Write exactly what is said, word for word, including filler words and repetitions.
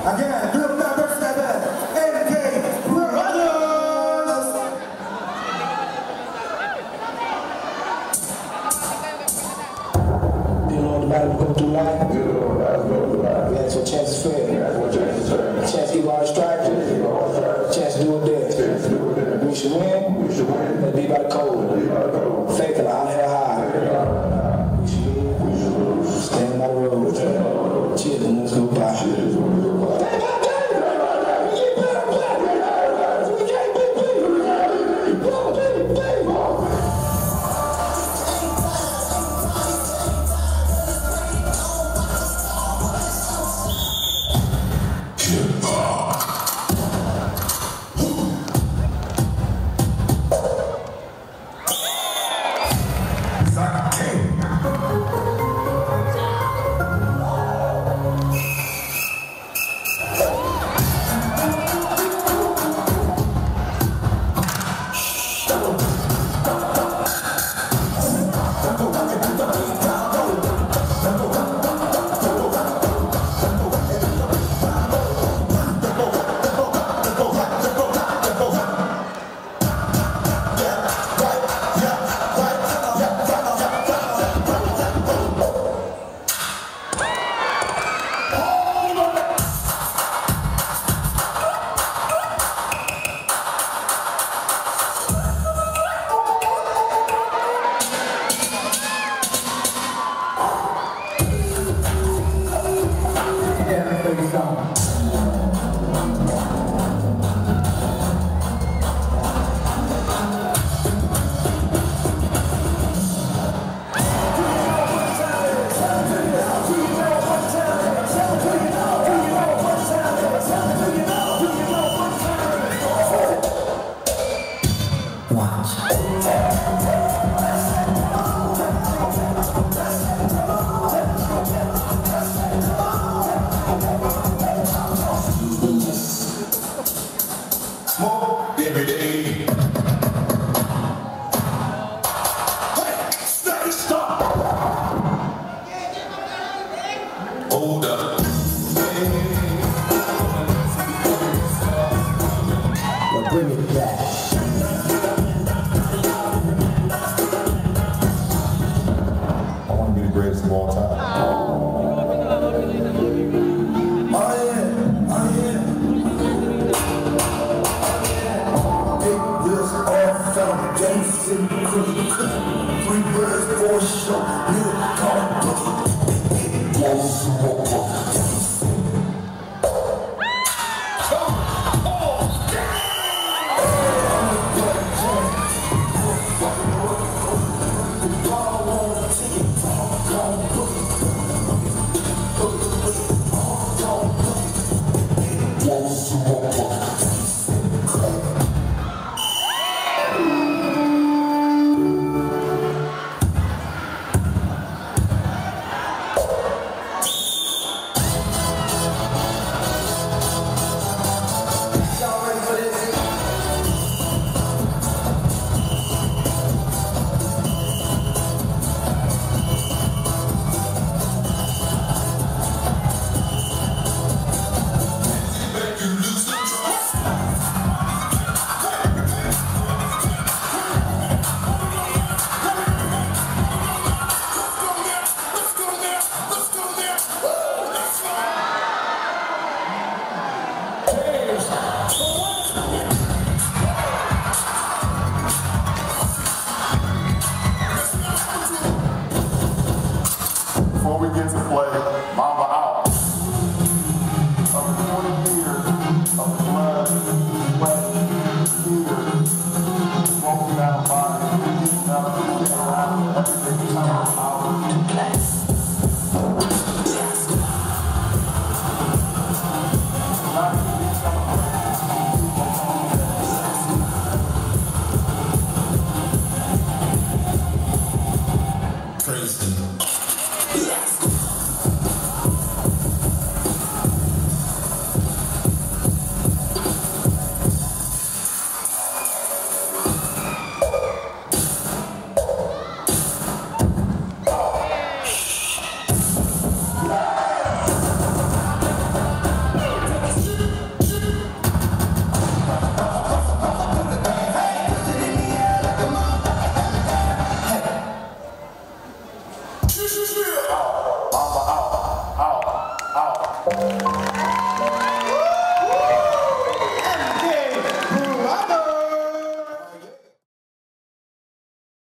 Again, group number seven, N K Brothers. You know about it, go through life. You know about it. We had your chances fail. Chance to go on strike. Chance to do a deal. We should win. We should win. Let's be by the code. Faith and honor high. We should lose. Stand by the road. Cheers and let's go by.